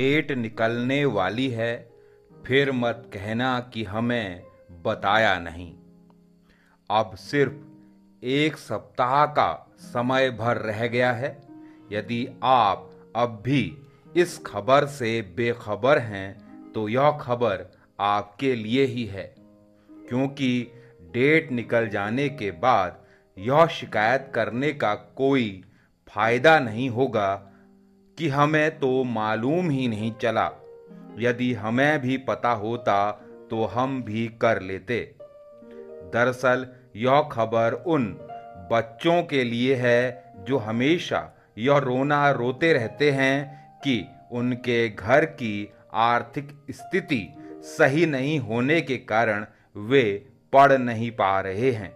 Date निकलने वाली है, फिर मत कहना कि हमें बताया नहीं। अब सिर्फ 1 सप्ताह का समय भर रह गया है। यदि आप अब भी इस खबर से बेखबर हैं तो यह खबर आपके लिए ही है, क्योंकि डेट निकल जाने के बाद यह शिकायत करने का कोई फायदा नहीं होगा कि हमें तो मालूम ही नहीं चला। यदि हमें भी पता होता तो हम भी कर लेते। दरअसल यह खबर उन बच्चों के लिए है जो हमेशा यह रोना रोते रहते हैं कि उनके घर की आर्थिक स्थिति सही नहीं होने के कारण वे पढ़ नहीं पा रहे हैं।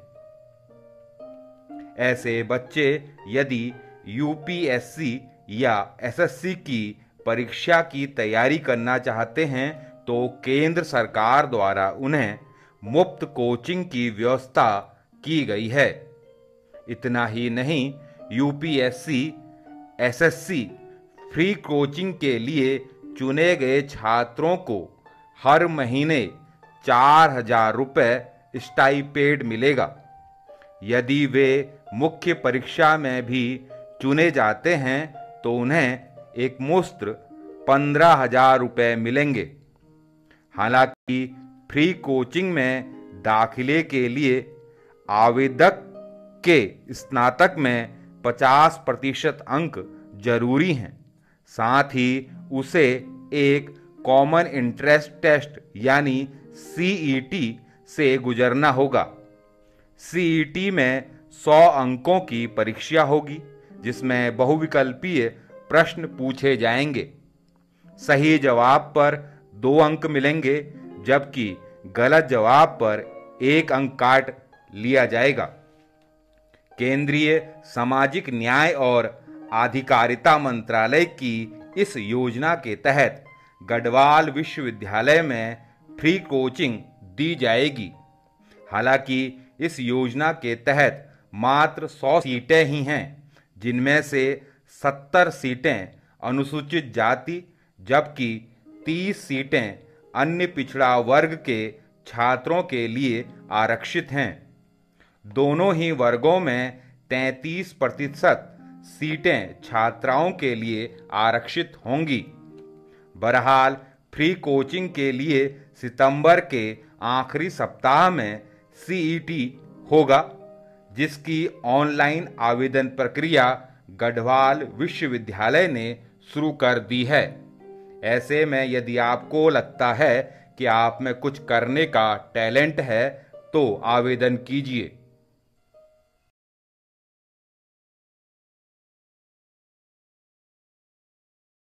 ऐसे बच्चे यदि यूपीएससी या एसएससी की परीक्षा की तैयारी करना चाहते हैं तो केंद्र सरकार द्वारा उन्हें मुफ्त कोचिंग की व्यवस्था की गई है। इतना ही नहीं, यूपीएससी एसएससी फ्री कोचिंग के लिए चुने गए छात्रों को हर महीने 4,000 रुपये स्टाइपेंड मिलेगा। यदि वे मुख्य परीक्षा में भी चुने जाते हैं तो उन्हें एक मुश्त 15,000 रुपये मिलेंगे। हालांकि फ्री कोचिंग में दाखिले के लिए आवेदक के स्नातक में 50% अंक जरूरी हैं। साथ ही उसे एक कॉमन इंट्रेंस टेस्ट यानी सीईटी से गुजरना होगा। सीईटी में 100 अंकों की परीक्षा होगी, जिसमें बहुविकल्पीय प्रश्न पूछे जाएंगे। सही जवाब पर 2 अंक मिलेंगे, जबकि गलत जवाब पर 1 अंक काट लिया जाएगा। केंद्रीय सामाजिक न्याय और आधिकारिता मंत्रालय की इस योजना के तहत गढ़वाल विश्वविद्यालय में फ्री कोचिंग दी जाएगी। हालांकि इस योजना के तहत मात्र 100 सीटें ही हैं, जिनमें से 70 सीटें अनुसूचित जाति जबकि 30 सीटें अन्य पिछड़ा वर्ग के छात्रों के लिए आरक्षित हैं। दोनों ही वर्गों में 33% सीटें छात्राओं के लिए आरक्षित होंगी। बहरहाल फ्री कोचिंग के लिए सितंबर के आखिरी सप्ताह में सीईटी होगा, जिसकी ऑनलाइन आवेदन प्रक्रिया गढ़वाल विश्वविद्यालय ने शुरू कर दी है। ऐसे में यदि आपको लगता है कि आप में कुछ करने का टैलेंट है तो आवेदन कीजिए।